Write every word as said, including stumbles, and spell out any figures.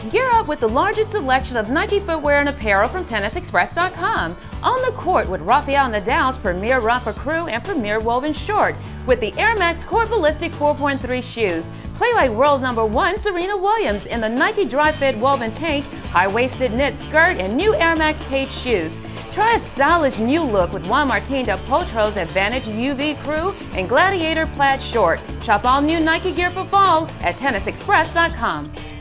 Gear up with the largest selection of Nike footwear and apparel from tennis express dot com. On the court with Rafael Nadal's Premier Rafa Crew and Premier Woven Short with the Air Max Court Ballistic four point three shoes. Play like world number one Serena Williams in the Nike Dry Fit Woven Tank, high-waisted knit skirt, and new Air Max Cage shoes. Try a stylish new look with Juan Martín del Potro's Advantage U V Crew and Gladiator Plaid Short. Shop all new Nike gear for fall at tennis express dot com.